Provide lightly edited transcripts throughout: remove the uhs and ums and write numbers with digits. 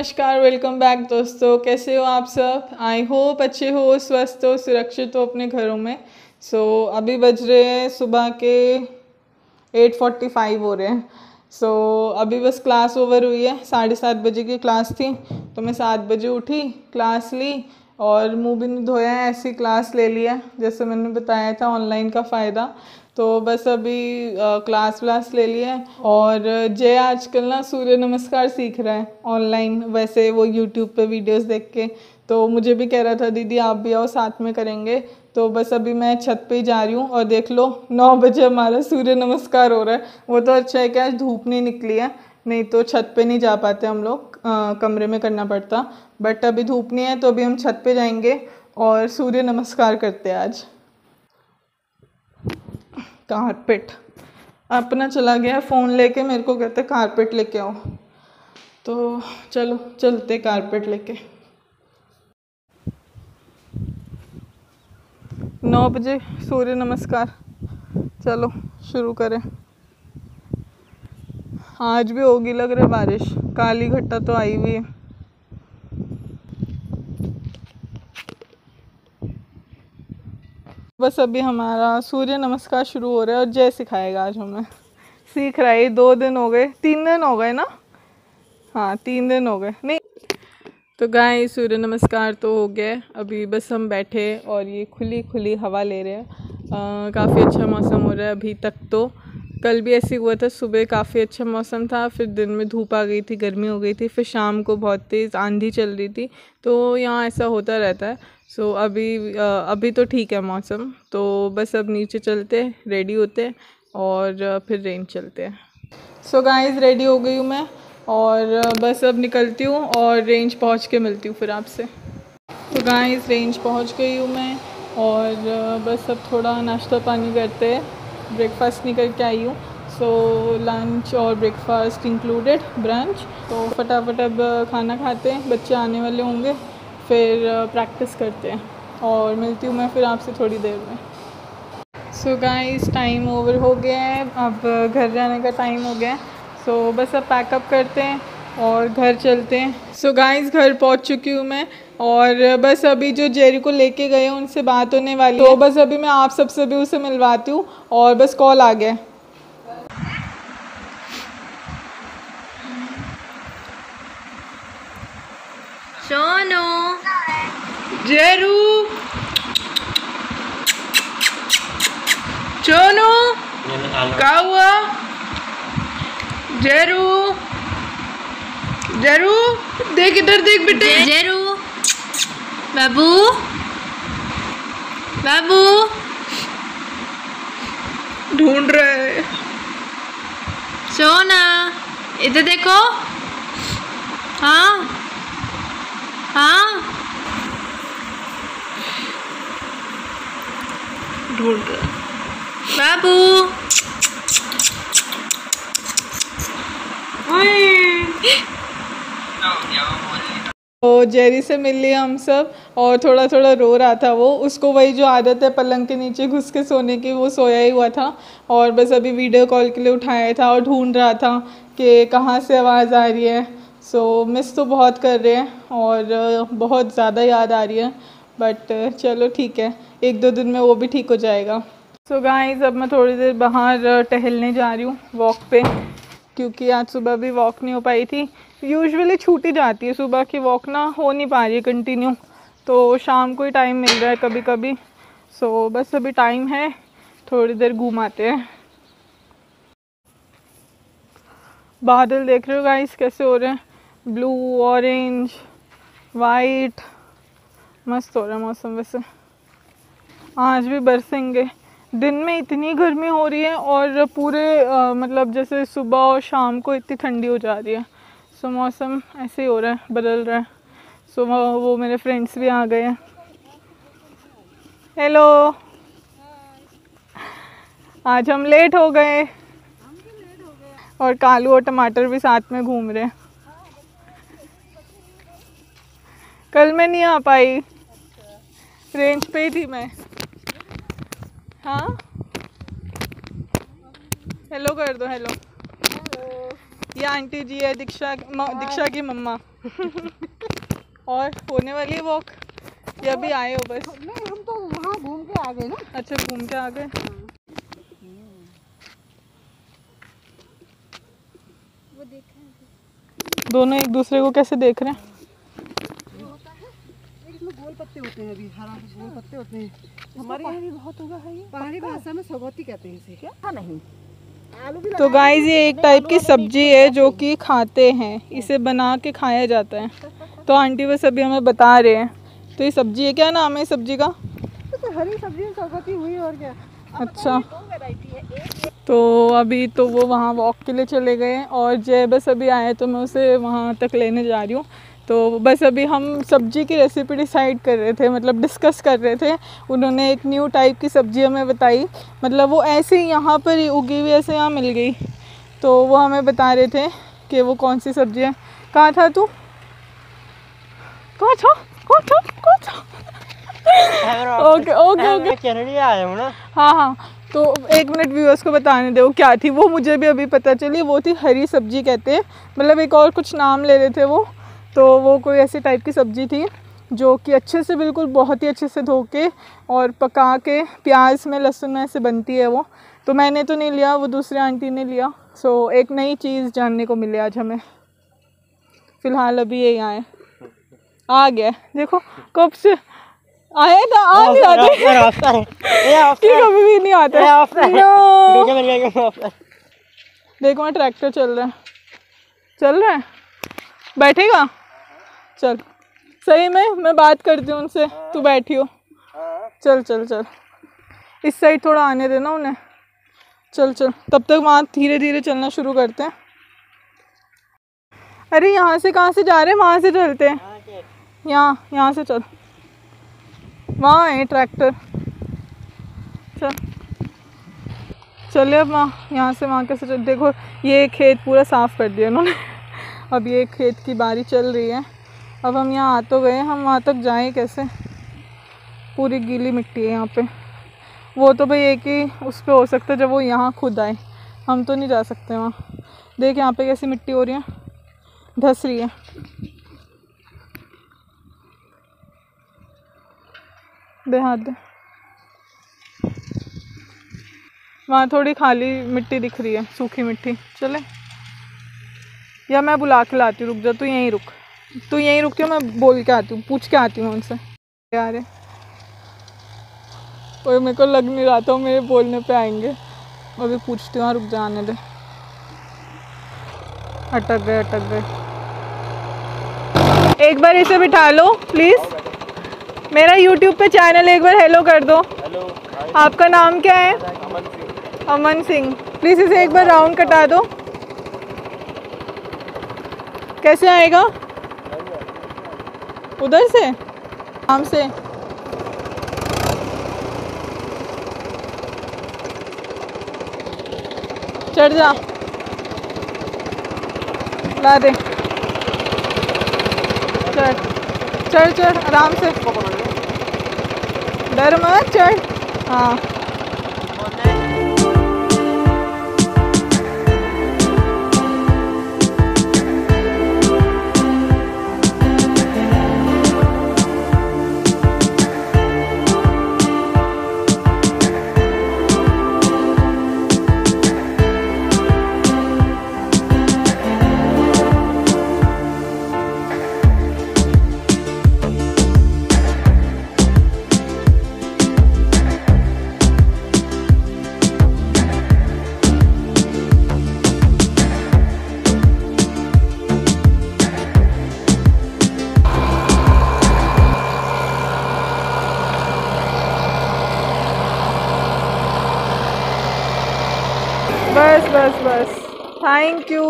नमस्कार, welcome back दोस्तों। कैसे हो आप सब? आई होप अच्छे हो, स्वस्थ हो, सुरक्षित हो अपने घरों में। अभी बज रहे हैं सुबह के 8:45 हो रहे हैं। अभी बस क्लास ओवर हुई है, 7:30 बजे की क्लास थी। तो मैं 7 बजे उठी, क्लास ली और मुंह भी नहीं धोया है, ऐसी क्लास ले लिया जैसे मैंने बताया था ऑनलाइन का फ़ायदा। तो बस अभी क्लास व्लास ले लिया है। और जय आजकल ना सूर्य नमस्कार सीख रहा है ऑनलाइन, वैसे वो यूट्यूब पे वीडियोस देख के। तो मुझे भी कह रहा था दीदी आप भी आओ साथ में करेंगे। तो बस अभी मैं छत पे ही जा रही हूँ और देख लो 9 बजे हमारा सूर्य नमस्कार हो रहा है। वो तो अच्छा है कि आज धूप नहीं निकली है, नहीं तो छत पे नहीं जा पाते हम लोग, कमरे में करना पड़ता। बट अभी धूप नहीं है तो अभी हम छत पे जाएंगे और सूर्य नमस्कार करते हैं आज। कारपेट अपना चला गया फ़ोन लेके, मेरे को कहते कारपेट लेके आओ। तो चलो चलते कारपेट लेके। 9 बजे सूर्य नमस्कार, चलो शुरू करें। आज भी होगी लग रहा है बारिश, काली घट्टा तो आई हुई है। बस अभी हमारा सूर्य नमस्कार शुरू हो रहा है और जय सिखाएगा आज हमें। सीख रहा है, 2 दिन हो गए, 3 दिन हो गए ना। हाँ 3 दिन हो गए नहीं। तो गाइस सूर्य नमस्कार तो हो गया, अभी बस हम बैठे और ये खुली खुली हवा ले रहे हैं। काफ़ी अच्छा मौसम हो रहा है अभी तक। तो कल भी ऐसे हुआ था, सुबह काफ़ी अच्छा मौसम था, फिर दिन में धूप आ गई थी, गर्मी हो गई थी, फिर शाम को बहुत तेज़ आंधी चल रही थी। तो यहाँ ऐसा होता रहता है। अभी तो ठीक है मौसम। तो बस अब नीचे चलते, रेडी होते और फिर रेंज चलते हैं। गाइस रेडी हो गई हूँ मैं और बस अब निकलती हूँ और रेंज पहुँच के मिलती हूँ फिर आपसे। तो गाइस रेंज पहुँच गई हूँ मैं और बस अब थोड़ा नाश्ता पानी करते हैं। ब्रेकफास्ट नहीं करके आई हूँ, लंच और ब्रेकफास्ट इंक्लूडेड, ब्रंच। तो फटाफट अब खाना खाते हैं, बच्चे आने वाले होंगे, फिर प्रैक्टिस करते हैं और मिलती हूँ मैं फिर आपसे थोड़ी देर में। गाइस टाइम ओवर हो गया है, अब घर जाने का टाइम हो गया है। बस अब पैकअप करते हैं और घर चलते हैं। गाइस घर पहुंच चुकी हूँ मैं और बस अभी जो जेरी को लेके गए हैं उनसे बात होने वाली है। तो बस अभी मैं आप सबसे भी उसे मिलवाती हूँ और बस कॉल आ गया। सोनू, जेरू, सोनू क्या हुआ? जेरू, जेरू देख इधर देख बेटे। जेरू, बाबू, बाबू ढूंढ रहे। सोना इधर देखो। हाँ हाँ ढूंढ रहे बाबू। तो जेरी से मिल लिया हम सब और थोड़ा थोड़ा रो रहा था वो, उसको वही जो आदत है पलंग के नीचे घुस के सोने की, वो सोया ही हुआ था। और बस अभी वीडियो कॉल के लिए उठाया था और ढूंढ रहा था कि कहाँ से आवाज़ आ रही है। मिस तो बहुत कर रहे हैं और बहुत ज़्यादा याद आ रही है, बट चलो ठीक है, 1-2 दिन में वो भी ठीक हो जाएगा। गाइस अब मैं थोड़ी देर बाहर टहलने जा रही हूँ वॉक पे, क्योंकि आज सुबह भी वॉक नहीं हो पाई थी। यूजुअली छूट ही जाती है सुबह की वॉक, ना हो नहीं पा रही है कंटिन्यू, तो शाम को ही टाइम मिल रहा है कभी कभी। बस अभी टाइम है, थोड़ी देर घूमाते हैं। बादल देख रहे हो गाइस कैसे हो रहे हैं, ब्लू, ऑरेंज, वाइट, मस्त हो रहा है मौसम। वैसे आज भी बरसेंगे। दिन में इतनी गर्मी हो रही है और पूरे मतलब जैसे सुबह और शाम को इतनी ठंडी हो जा रही है। मौसम ऐसे ही हो रहा है, बदल रहा है। वो मेरे फ्रेंड्स भी आ गए हैं। हेलो, आज हम लेट हो गए और कालू और टमाटर भी साथ में घूम रहे हैं। कल मैं नहीं आ पाई, रेंज पे ही थी मैं। हाँ हेलो कर दो, हेलो। ये आंटी जी है दीक्षा की मम्मा। और होने वाली है वॉक, ये अभी आए हो बस? नहीं, हम तो वहाँ घूम के आ गए ना। अच्छा, घूम के आ गए। वो देखा दोनों एक दूसरे को कैसे देख रहे हैं? इसमें गोल पत्ते होते हैं, अभी हरा गोल पत्ते होते हैं। हमारे यहाँ भी बहुत होगा है ये। पहाड़ी भाषा में सगौती कहते हैं इसे। क्या नहीं, आलू भी। तो गाइस ये एक टाइप की सब्जी है जो कि खाते हैं, इसे बना के खाया जाता है। तो आंटी बस अभी हमें बता रहे हैं। तो ये सब्जी है, क्या नाम है इस सब्जी का? तो हरी सब्जी सगौती हुई और क्या। अच्छा, तो अभी तो वो वहाँ वॉक के लिए चले गए और जय बस अभी आए तो मैं उसे वहाँ तक लेने जा रही हूँ। तो बस अभी हम सब्जी की रेसिपी डिसाइड कर रहे थे, मतलब डिस्कस कर रहे थे। उन्होंने एक न्यू टाइप की सब्जी हमें बताई, मतलब वो ऐसे ही यहाँ पर ही उगी हुई ऐसे यहाँ मिल गई। तो वो हमें बता रहे थे कि वो कौन सी सब्जी है। कहाँ था तू? कहाँ था? ओके ओके ओके, कनाडा आया हूँ ना। हाँ हाँ, तो 1 मिनट व्यूअर्स को बताने दो क्या थी वो, मुझे भी अभी पता चली। वो थी हरी सब्जी कहते हैं, मतलब एक और कुछ नाम ले रहे थे वो। तो वो कोई ऐसी टाइप की सब्जी थी जो कि अच्छे से, बिल्कुल बहुत ही अच्छे से धो के और पका के प्याज में लहसुन में ऐसे बनती है वो। तो मैंने तो नहीं लिया, वो दूसरे आंटी ने लिया। सो एक नई चीज़ जानने को मिली आज हमें। फ़िलहाल अभी ये आए, आ गया देखो, कब से आया था, आ नहीं आते कि कभी भी नहीं आते। देखो मैं ट्रैक्टर चल रहा है, बैठेगा? चल, सही में मैं बात करती हूँ उनसे, तू बैठी हो। चल चल चल, इस साइड थोड़ा आने देना उन्हें। चल चल, तब तक वहाँ धीरे धीरे चलना शुरू करते हैं। अरे यहाँ से कहाँ से जा रहे हैं? वहाँ से चलते हैं, यहाँ से चल, वहाँ है ट्रैक्टर। चल चले अब वहाँ, यहाँ से वहाँ कैसे चल। देखो ये खेत पूरा साफ़ कर दिया उन्होंने। अब ये खेत की बारी चल रही है। अब हम यहाँ आ तो गए, हम वहाँ तक जाएं कैसे? पूरी गीली मिट्टी है यहाँ पे। वो तो भाई एक ही उस पर हो सकता है जब वो यहाँ खुद आए, हम तो नहीं जा सकते वहाँ। देख यहाँ पे कैसी मिट्टी हो रही है, धस रही है। दे हाथ दे, वहाँ थोड़ी खाली मिट्टी दिख रही है, सूखी मिट्टी। चले, या मैं बुला के लाती हूँ, रुक जा, तू यहीं रुक क्यों, मैं बोल के आती हूँ, पूछ के आती हूँ उनसे। यार और मेरे को लग नहीं रहा था मेरे बोलने पे आएंगे, अभी पूछती हूँ। रुक जा, आने दे। अटक गए। एक बार इसे बिठा लो प्लीज़, मेरा YouTube पे चैनल एक बार हेलो कर दो। हेलो, आपका नाम क्या है? अमन सिंह। प्लीज़ इसे एक बार राउंड कटा दो। कैसे आएगा? उधर से, आराम से। चढ़ जा, ला दे, चढ़ आराम से, डर मत, चढ़। हाँ बस, थैंक यू।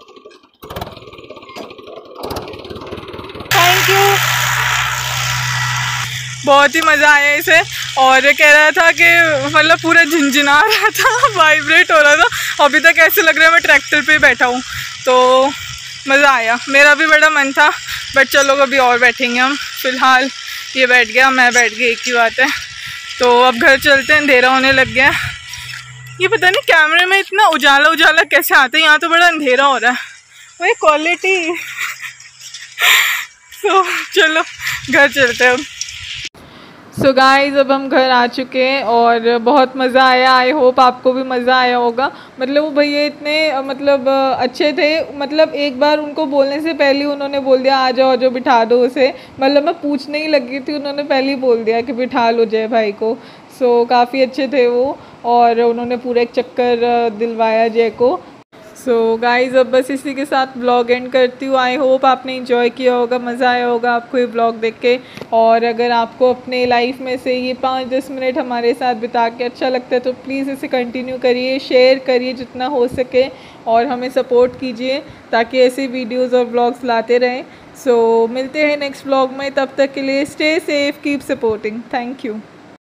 बहुत ही मज़ा आया इसे। और ये कह रहा था कि मतलब पूरा झिनझिना रहा था, वाइब्रेट हो रहा था। अभी तक ऐसे लग रहा है मैं ट्रैक्टर पे बैठा हूँ। तो मज़ा आया, मेरा भी बड़ा मन था, बट चलो अभी और बैठेंगे हम। फ़िलहाल ये बैठ गया, मैं बैठ गई, एक ही बात है। तो अब घर चलते हैं, अंधेरा होने लग गया। ये पता नहीं कैमरे में इतना उजाला कैसे आता है, यहाँ तो बड़ा अंधेरा हो रहा है। वही क्वालिटी। सो चलो घर चलते हैं अब। सो गाइज़ अब हम घर आ चुके हैं और बहुत मज़ा आया। आई होप आपको भी मज़ा आया होगा। मतलब वो भैया इतने मतलब अच्छे थे। मतलब एक बार उनको बोलने से पहले उन्होंने बोल दिया आ जाओ बिठा दो उसे। मतलब मैं पूछने ही लगी थी, उन्होंने पहले ही बोल दिया कि बिठा लो जय भाई को। सो काफ़ी अच्छे थे वो और उन्होंने पूरा एक चक्कर दिलवाया जय को। सो गाइज़ अब बस इसी के साथ ब्लॉग एंड करती हूँ। आई होप आपने इंजॉय किया होगा, मज़ा आया होगा आपको ये ब्लॉग देख के। और अगर आपको अपने लाइफ में से ये 5-10 मिनट हमारे साथ बिता के अच्छा लगता है तो प्लीज़ इसे कंटिन्यू करिए, शेयर करिए जितना हो सके और हमें सपोर्ट कीजिए ताकि ऐसे वीडियोज़ और ब्लॉग्स लाते रहें। सो मिलते हैं नेक्स्ट ब्लॉग में, तब तक के लिए stay safe, keep supporting. Thank you.